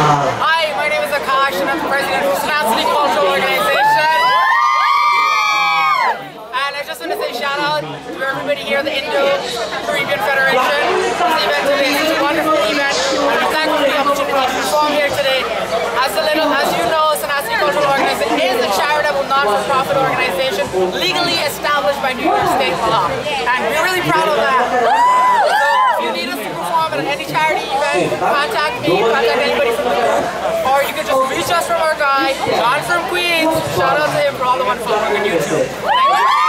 Hi, my name is Akash and I'm the president of the Sanasani cultural organization. And I just want to say shout out to everybody here at the Indo-Caribbean Federation. This event today is a wonderful event and I'm thankful for the opportunity to perform here today. As you know, Sanasani Cultural Organization is a charitable non-for-profit organization legally established by New York State law. And we're really proud of that. If you need us to perform at any charity event, contact me, contact anybody from the group, or you can just reach us from our guy, Jonfromqueens. Shout out to him for all the one following on YouTube. Thank you.